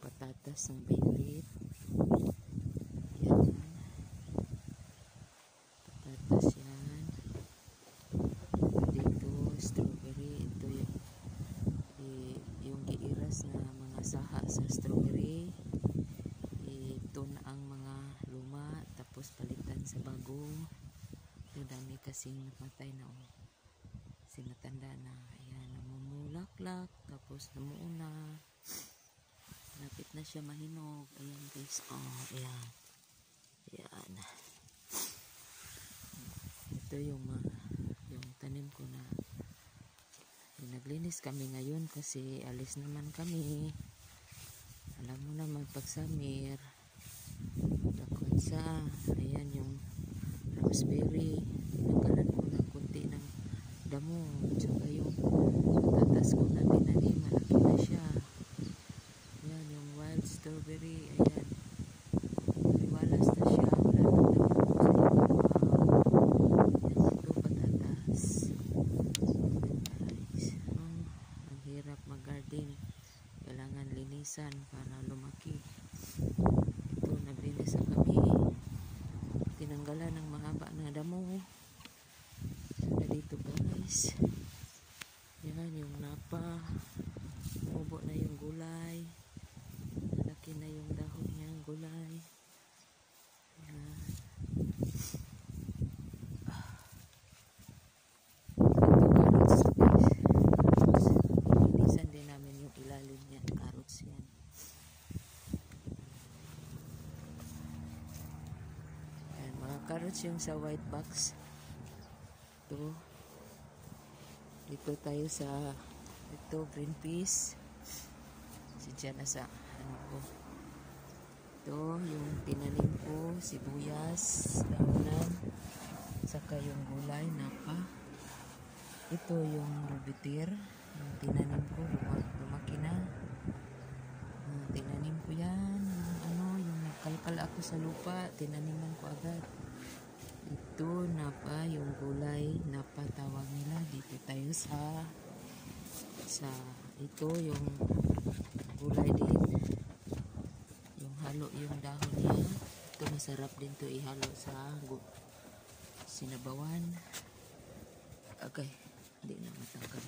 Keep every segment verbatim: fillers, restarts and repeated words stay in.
patatas ng violet. Yan. Patatas yan. Dito, strawberry. Ito yung, yung giiras na mga saha sa strawberry. Ito na ang mga luma. Tapos palitan sa bago. Ito dami kasing namatay na. Oh. Kasi matanda na. Ayan, namumulaklak. Tapos namuuna. Lapit na siya mahinog. Ayan guys. Oh, ayan. Ayan. Ito yung uh, yung tanim ko na naglinis kami ngayon kasi alis naman kami. Alam mo naman pag summer lakon sa ayan yung raspberry. Nagalan ko ng kunti ng damo. Tsaka yung patatas ko na tinanim. Malaki na siya. Ayan yung wild strawberry. Ayan. Liwalas na siya. Wala nang damo. Ayan ito patatas. Guys. Oh, ang hirap mag-garden. Kailangan linisan para lumaki. Ito naglinis na kami. Tinanggalan ng mahaba na damo. Sana dito guys. Yan yung napa. Umubo na yung gulay. Malaki na yung dahon niya ang gulay. Yan. Ito carrots guys. Carrots. Linisan din namin yung ilalim niya. Carrots yan. Yan mga carrots yung sa white box. Ito. Dito tayo sa ito green peas. Sidya na sa ano ko. Ito yung tinanim ko, sibuyas, daonan, saka yung gulay, napa. Ito yung rubitir, yung tinanim ko, lumaki na. Uh, tinanim ko yan, yung ano, yung nakalkal ako sa lupa, tinaniman ko agad. Ito, napa, yung gulay, napa tawag nila. Dito tayo sa, sa, ito yung gulay din. Yung halo, yung dahon niya. Ito, masarap din to ihalo sa sinabawan. Okay, hindi na matanggal.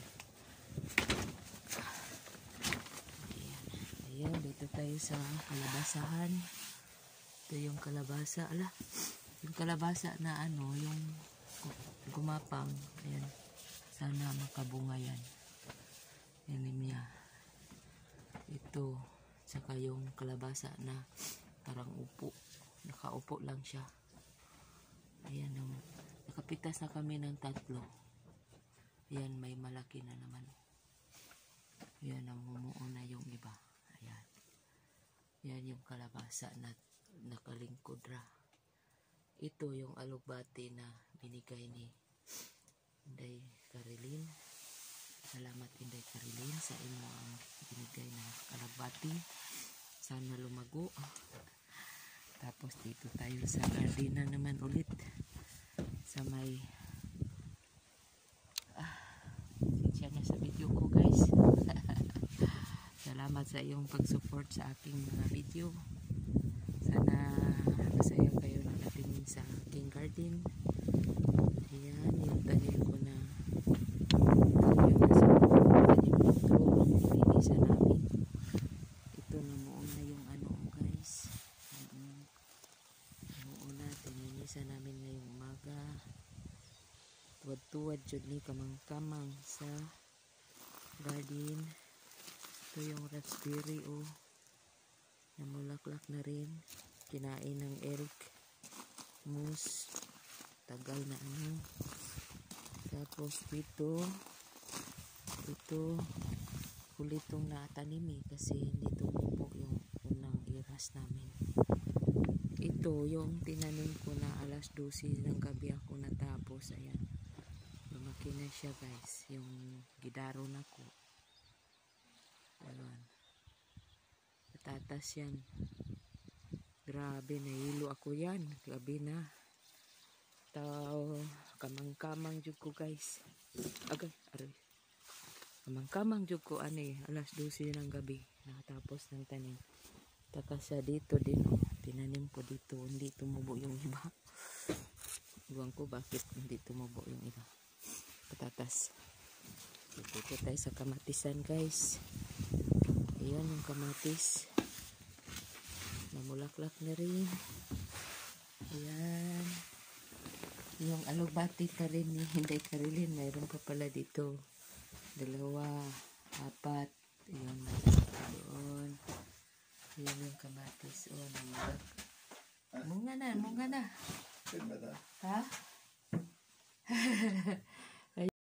Ayan, ayan, dito tayo sa kalabasahan. Ito yung kalabasa, ala. Yung kalabasa na ano, yung gumapang, ayan, sana makabunga yan. Yanim niya. Ito, saka yung kalabasa na parang upo, nakaupo lang siya. Ayan, um, nakapitas na kami ng tatlo. Ayan, may malaki na naman. Ayan, namumuo na yung iba. Ayan. Ayan yung kalabasa na nakalingkod ra. Ito yung alugbati na binigay ni Inday Carilyn. Salamat Inday Carilyn sa imo ang binigay na alugbati. Sana lumago. Tapos dito tayo sa garden na naman ulit. Sa may ah, siya na sa video ko guys. Salamat sa iyong pag-support sa aking mga video. Sana masaya kayo na natingin sa aking garden. Ayan, yung tanim ko na yung nasa tanim ito, linisan namin. Ito, namuon na yung ano guys. Namuon na, tininisan namin ngayong umaga. Tuwad-tuwad jud ni kamang-kamang sa garden. Ito yung raspberry oh. Namulaklak na rin. Kinain ng Eric Moose. Tagal na ano. Tapos dito, ito, huli itong natanim eh, kasi hindi tumubo yung unang iras namin. Ito, yung tinanim ko na alas dose ng gabi ako natapos. Ayan. Lumaki na siya guys. Yung gidaro na ko. Ayan. Patatas yan. Grabe, nahilo ako yan. Gabi na. Tao, kamang-kamang jud ko guys. Agay, aray. Kamang-kamang jud ko ano eh, alas dose ng gabi. Nakatapos ng tanim. Taka sa dito din, oh. Tinanim ko dito, hindi tumubo yung iba. Iwan ko bakit hindi tumubo yung iba. Patatas. Dito ko tayo sa kamatisan, guys. Ayan yung kamatis. Namulaklak na rin. Ayan. Yung alugbati ka rin, eh. Hindi ka rin. Mayroon pa pala dito. Dalawa, apat. Ayan. Doon. Ayan yung kamatis. Oh, namulak. Munga na, munga na. Ha?